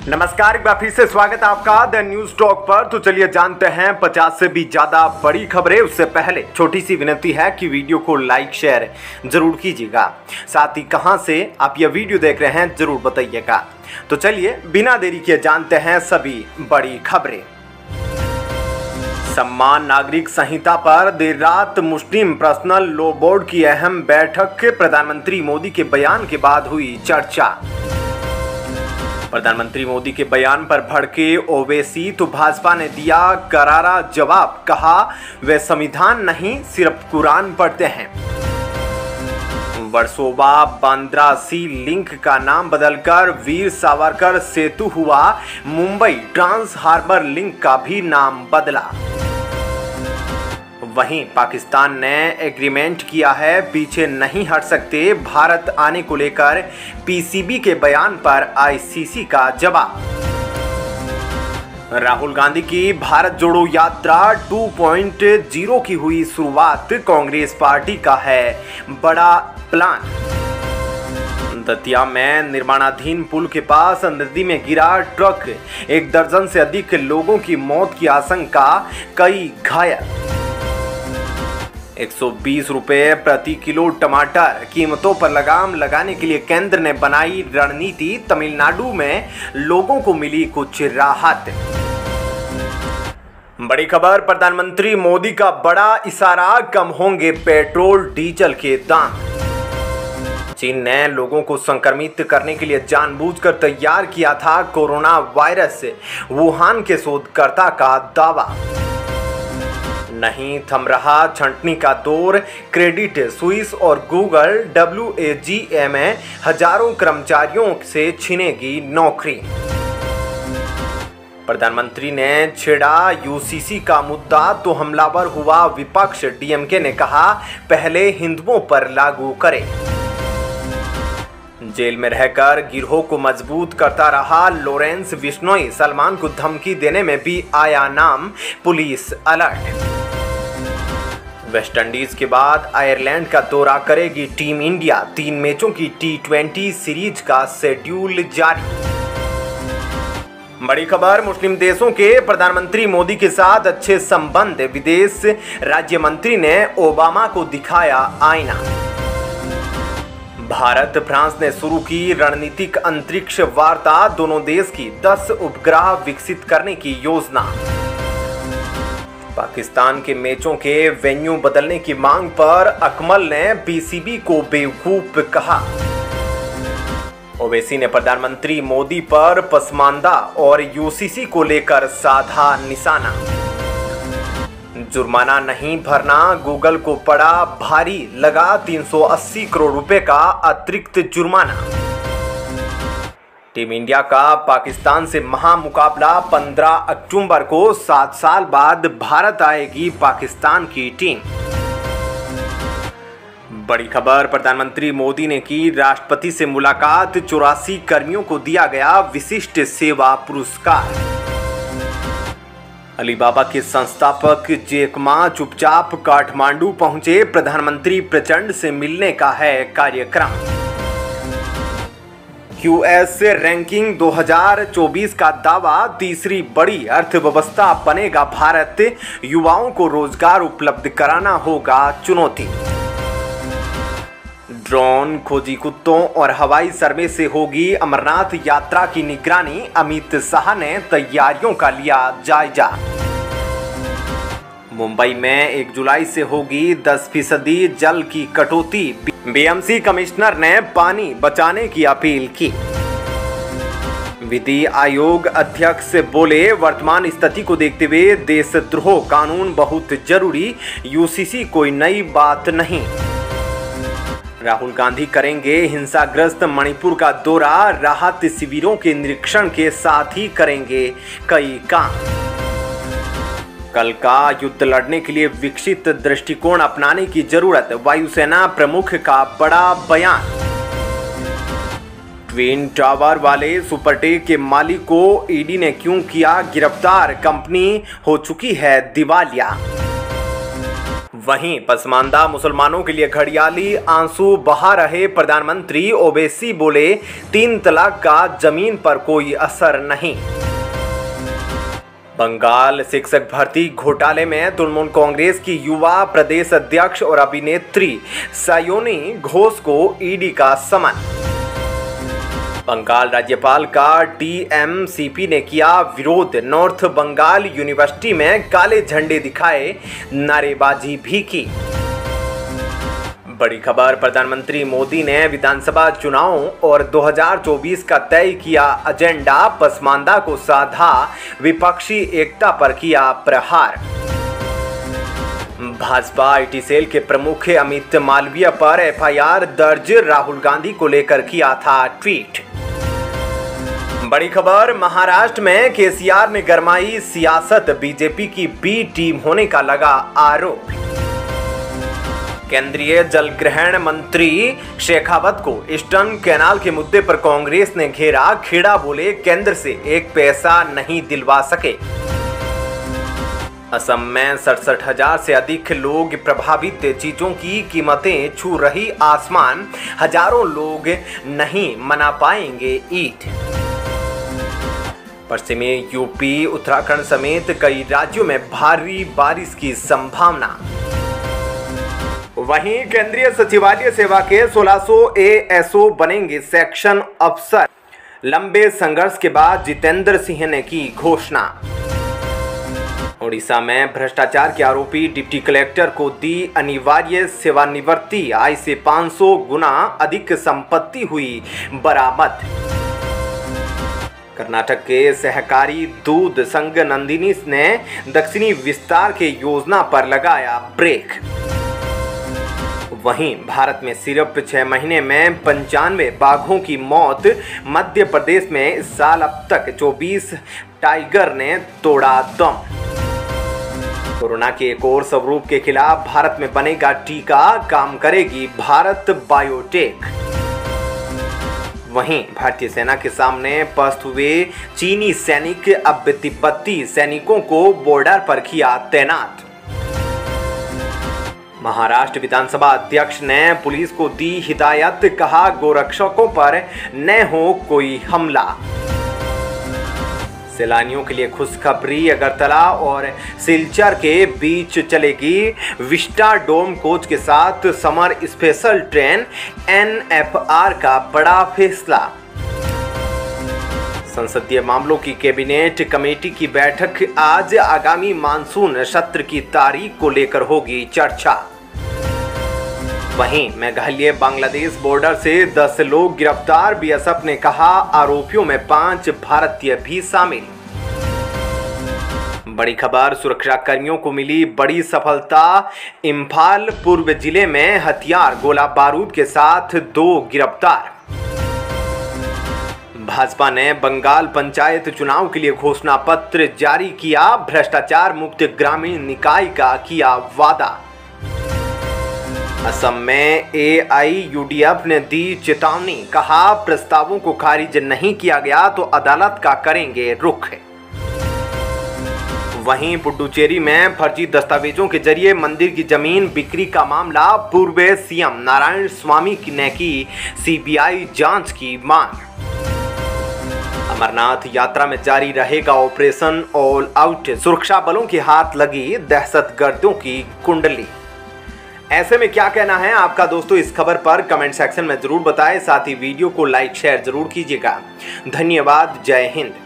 नमस्कार, एक बार फिर से स्वागत है आपका द न्यूज टॉक पर। तो चलिए जानते हैं 50 से भी ज्यादा बड़ी खबरें। उससे पहले छोटी सी विनती है कि वीडियो को लाइक शेयर जरूर कीजिएगा। साथ ही कहां से आप यह वीडियो देख रहे हैं जरूर बताइएगा। तो चलिए बिना देरी किए जानते हैं सभी बड़ी खबरें। सम्मान नागरिक संहिता पर देर रात मुस्लिम पर्सनल लॉ बोर्ड की अहम बैठक। प्रधानमंत्री मोदी के बयान के बाद हुई चर्चा। प्रधानमंत्री मोदी के बयान पर भड़के ओवैसी तो भाजपा ने दिया करारा जवाब। कहा वे संविधान नहीं सिर्फ कुरान पढ़ते हैं। वर्सोवा बांद्रा सी लिंक का नाम बदलकर वीर सावरकर सेतु हुआ। मुंबई ट्रांस हार्बर लिंक का भी नाम बदला। वहीं पाकिस्तान ने एग्रीमेंट किया है, पीछे नहीं हट सकते। भारत आने को लेकर पीसीबी के बयान पर आईसीसी का जवाब। राहुल गांधी की भारत जोड़ो यात्रा 2.0 की हुई शुरुआत। कांग्रेस पार्टी का है बड़ा प्लान। दतिया में निर्माणाधीन पुल के पास नदी में गिरा ट्रक, 1 दर्जन से अधिक लोगों की मौत की आशंका, कई घायल। 120 रुपए प्रति किलो टमाटर कीमतों पर लगाम लगाने के लिए केंद्र ने बनाई रणनीति। तमिलनाडु में लोगों को मिली कुछ राहत। बड़ी खबर, प्रधानमंत्री मोदी का बड़ा इशारा, कम होंगे पेट्रोल डीजल के दाम। चीन ने लोगों को संक्रमित करने के लिए जानबूझकर तैयार किया था कोरोना वायरस, वुहान के शोधकर्ता का दावा। नहीं थम रहा छंटनी का दौर। क्रेडिट स्विस और गूगल WAGA में हजारों कर्मचारियों से छीनेगी नौकरी। प्रधानमंत्री ने छेड़ा UCC का मुद्दा तो हमलावर हुआ विपक्ष। DMK ने कहा पहले हिंदुओं पर लागू करें। जेल में रहकर गिरोह को मजबूत करता रहा लॉरेंस बिश्नोई। सलमान को धमकी देने में भी आया नाम, पुलिस अलर्ट। वेस्टइंडीज के बाद आयरलैंड का दौरा करेगी टीम इंडिया। 3 मैचों की T20 सीरीज का शेड्यूल जारी। बड़ी खबर, मुस्लिम देशों के प्रधानमंत्री मोदी के साथ अच्छे संबंध। विदेश राज्य मंत्री ने ओबामा को दिखाया आईना। भारत फ्रांस ने शुरू की रणनीतिक अंतरिक्ष वार्ता। दोनों देश की 10 उपग्रह विकसित करने की योजना। पाकिस्तान के मैचों के वेन्यू बदलने की मांग पर अकमल ने पीसीबी को बेवकूफ कहा। ओवैसी ने प्रधानमंत्री मोदी पर पसमानदा और UCC को लेकर साधा निशाना। जुर्माना नहीं भरना गूगल को पड़ा भारी, लगा 380 करोड़ रुपए का अतिरिक्त जुर्माना। टीम इंडिया का पाकिस्तान से महामुकाबला 15 अक्टूबर को। 7 साल बाद भारत आएगी पाकिस्तान की टीम। बड़ी खबर, प्रधानमंत्री मोदी ने की राष्ट्रपति से मुलाकात। 84 कर्मियों को दिया गया विशिष्ट सेवा पुरस्कार। अलीबाबा के संस्थापक जैक मा चुपचाप काठमांडू पहुंचे। प्रधानमंत्री प्रचंड से मिलने का है कार्यक्रम। QS रैंकिंग 2024 का दावा, तीसरी बड़ी अर्थव्यवस्था बनेगा भारत। युवाओं को रोजगार उपलब्ध कराना होगा चुनौती। ड्रोन, खोजी कुत्तों और हवाई सर्वे से होगी अमरनाथ यात्रा की निगरानी। अमित शाह ने तैयारियों का लिया जायजा। मुंबई में 1 जुलाई से होगी 10% जल की कटौती। BMC कमिश्नर ने पानी बचाने की अपील की। विधि आयोग अध्यक्ष बोले वर्तमान स्थिति को देखते हुए देशद्रोह कानून बहुत जरूरी। UCC कोई नई बात नहीं। राहुल गांधी करेंगे हिंसाग्रस्त मणिपुर का दौरा। राहत शिविरों के निरीक्षण के साथ ही करेंगे कई काम। कल का युद्ध लड़ने के लिए विकसित दृष्टिकोण अपनाने की जरूरत। वायुसेना प्रमुख का बड़ा बयान। ट्विन टावर वाले सुपरटेक के मालिक को ईडी ने क्यों किया गिरफ्तार, कंपनी हो चुकी है दिवालिया। वहीं पसमानदा मुसलमानों के लिए घड़ियाली आंसू बहा रहे प्रधानमंत्री ओवैसी बोले 3 तलाक का जमीन पर कोई असर नहीं। बंगाल शिक्षक भर्ती घोटाले में तृणमूल कांग्रेस की युवा प्रदेश अध्यक्ष और अभिनेत्री सायोनी घोष को ईडी का समन। बंगाल राज्यपाल का डीएमसीपी ने किया विरोध, नॉर्थ बंगाल यूनिवर्सिटी में काले झंडे दिखाए, नारेबाजी भी की। बड़ी खबर, प्रधानमंत्री मोदी ने विधानसभा चुनावों और 2024 का तय किया एजेंडा, पसमानदा को साधा, विपक्षी एकता पर किया प्रहार। भाजपा आईटी सेल के प्रमुख अमित मालवीय पर एफआईआर दर्ज, राहुल गांधी को लेकर किया था ट्वीट। बड़ी खबर, महाराष्ट्र में केसीआर ने गरमाई सियासत, बीजेपी की बी टीम होने का लगा आरोप। केंद्रीय जल ग्रहण मंत्री शेखावत को ईस्टर्न कैनाल के मुद्दे पर कांग्रेस ने घेरा, खेड़ा बोले केंद्र से 1 पैसा नहीं दिलवा सके। असम में 67,000 से अधिक लोग प्रभावित, चीजों की कीमतें छू रही आसमान, हजारों लोग नहीं मना पाएंगे ईद। पश्चिमी यूपी, उत्तराखंड समेत कई राज्यों में भारी बारिश की संभावना। वहीं केंद्रीय सचिवालय सेवा के 1600 एएसओ बनेंगे सेक्शन अफसर, लंबे संघर्ष के बाद जितेंद्र सिंह ने की घोषणा। ओडिशा में भ्रष्टाचार के आरोपी डिप्टी कलेक्टर को दी अनिवार्य सेवानिवृत्ति, आय से 500 गुना अधिक संपत्ति हुई बरामद। कर्नाटक के सहकारी दूध संघ नंदिनी ने दक्षिणी विस्तार के योजना पर लगाया ब्रेक। वहीं भारत में सिर्फ 6 महीने में 95 बाघों की मौत, मध्य प्रदेश में इस साल अब तक 24 टाइगर ने तोड़ा दम। कोरोना के एक और स्वरूप के खिलाफ भारत में बनेगा टीका, काम करेगी भारत बायोटेक। वहीं भारतीय सेना के सामने पस्त हुए चीनी सैनिक, अब तिब्बती सैनिकों को बॉर्डर पर किया तैनात। महाराष्ट्र विधानसभा अध्यक्ष ने पुलिस को दी हिदायत, कहा गोरक्षकों पर न हो कोई हमला। सैलानियों के लिए खुशखबरी, अगरतला और सिलचर के बीच चलेगी विस्टा डोम कोच के साथ समर स्पेशल ट्रेन, एनएफआर का बड़ा फैसला। संसदीय मामलों की कैबिनेट कमेटी की बैठक आज, आगामी मानसून सत्र की तारीख को लेकर होगी चर्चा। वहीं मेघालय बांग्लादेश बॉर्डर से 10 लोग गिरफ्तार, बीएसएफ ने कहा आरोपियों में 5 भारतीय भी शामिल। बड़ी खबर, सुरक्षा कर्मियों को मिली बड़ी सफलता, इम्फाल पूर्व जिले में हथियार गोला बारूद के साथ 2 गिरफ्तार। भाजपा ने बंगाल पंचायत चुनाव के लिए घोषणा पत्र जारी किया, भ्रष्टाचार मुक्त ग्रामीण निकाय का किया वादा। असम में एआईयूडीएफ ने दी चेतावनी, कहा प्रस्तावों को खारिज नहीं किया गया तो अदालत का करेंगे रुख। वहीं पुडुचेरी में फर्जी दस्तावेजों के जरिए मंदिर की जमीन बिक्री का मामला, पूर्व सीएम नारायण स्वामी ने की सीबीआई जांच की मांग। अमरनाथ यात्रा में जारी रहेगा ऑपरेशन ऑल आउट, सुरक्षा बलों के हाथ लगी दहशतगर्दों की कुंडली। ऐसे में क्या कहना है आपका दोस्तों इस खबर पर, कमेंट सेक्शन में जरूर बताएं। साथ ही वीडियो को लाइक शेयर जरूर कीजिएगा। धन्यवाद। जय हिंद।